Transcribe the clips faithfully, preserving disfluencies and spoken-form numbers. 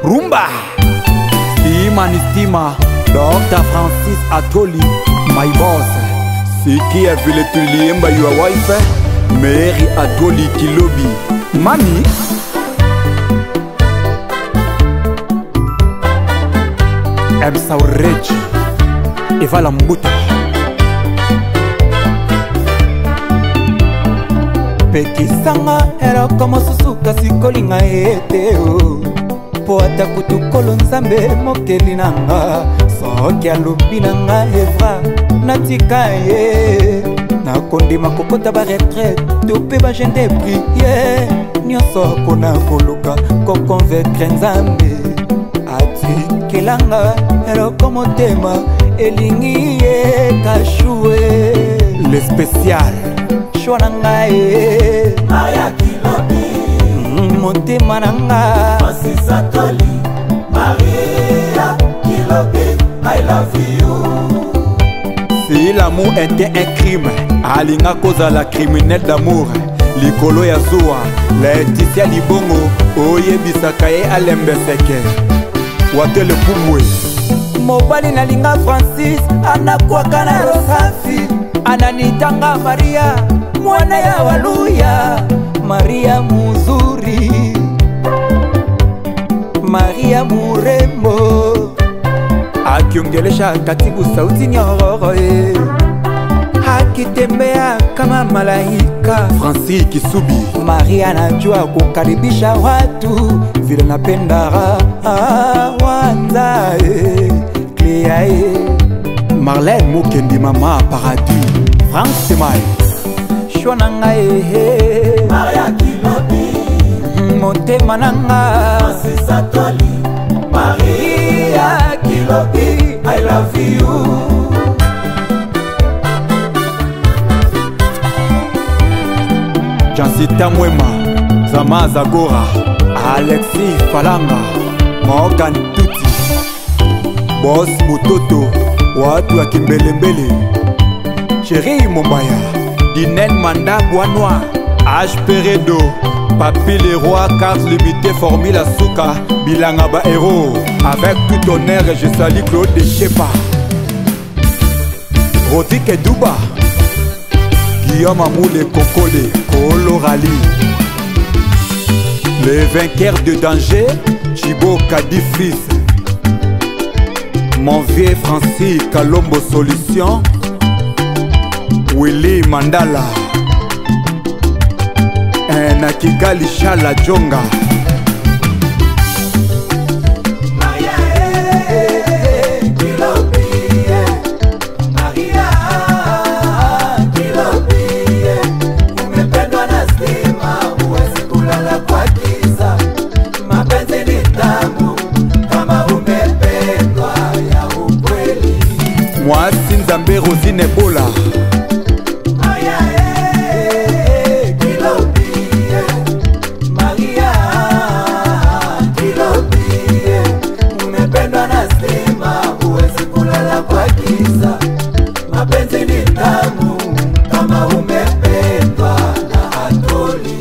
Rumba Stima ni stima Doctor Francis Atoli My boss Sikia vile tuliemba your wife Mary Atoli Kilobi Mami Emsa Ureji Eva Lambuta Pekisanga era kama susuka sikolinga eteo Po ata kutukolo nzambe mokeli nanga Soki alobi nanga Eva natika ye Nakondima kokota ba retraite Tope ba jende priye Nyonso kona koluka kokonvekre nzambe Atikelanga era kama tema Elingi ye kashue Le spécial Shwanangae Maria Kilobi Motema nanga Francis Atoli Maria Kilobi I love you. Si l'amour était un crime Alinga koza la criminelle d'amour Likolo ya zuwa Laetitia Libongo Oye bisakaye alembeseke Watele Pumwe Mobali nalinga Francis Anakuaka na rosafi Ananitanga Maria Mwana ya waluya Maria muzuri Maria murembo Akiongelesha katibu sauti nyororo Akitembea kama malaika Francis Kisubi Maria najua kukaribisha watu Vile napenda Wanza Clea Marlène Mukendi Mama Paradis Frank Semai Shwanangae Maria Kilobi Motema nanga Francis Atoli Maria Kilobi I love you. Jansita Mwema Zama Zagora Alexis Falanga Morgan Tuti Boss Mutoto Watu wa Kimbelembele Chéri Mombaya Dinel Manda Boanois H. Peredo Papi le roi carte limitée Formule Souka Bilanga ba héros Avec tout honneur je salue Claude Chepa Rodrigue Duba Guillaume Amoule Kokole Kolo Rally Les vainqueurs de danger Chibo Kadi Fils Mon vieux Francis Kalombo Solution Willy Mandala Nakigali Shala Jonga Maria Kilobi Maria Kilobi Umependwa na stima huwezi kulala kwa giza Mapenzi ni tamu kama umependwa ya ukweli Mwasi Nzambe Rosine Bola Mapenzi ni tamu kama umependwa na Atoli.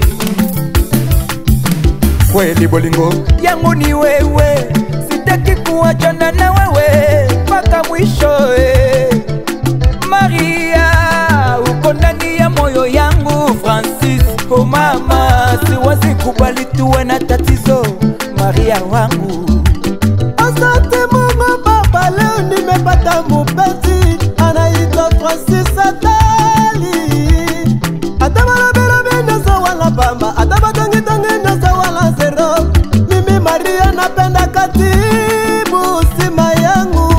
Kweli bolingo yangu ni wewe, sitaki kuachana na wewe mpaka mwisho eh. Maria uko ndani ya moyo yangu Francis, oh mama siwezi kubali tuwe na tatizo Maria wangu. Asante Mungu Baba, leo nimepata mupenzi anaitwa Francis Atoli. Atabarabara nasa wala bamba, atabatangi tangi nasa wala zero. Mimi Maria napenda katibu sima yangu.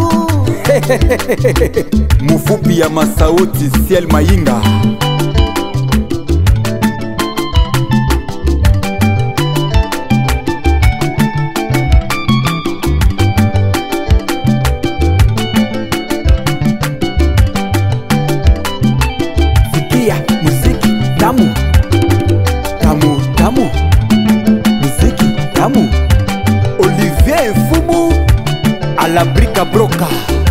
Mufupi ya masauti Ciel Mayinga Tamu, tamu, tamu, muziki tamu. Olivier Fumu à la brica broca.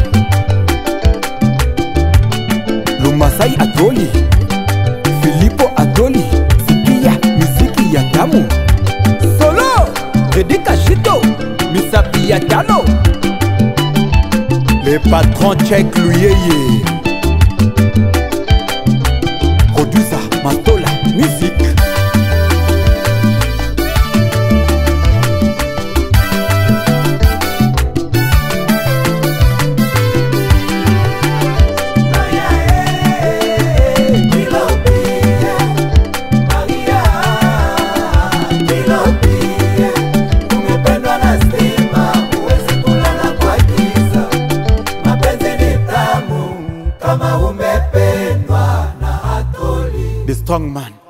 Lumasai Atoli, Filippo Atoli, sikia muziki ya tamu. Solo, Redika Shito, Sapia Diallo. Les patrons tchèques Louyeye. Produisa Mastola Musique. Kama umependwa na Atoli. The strong man.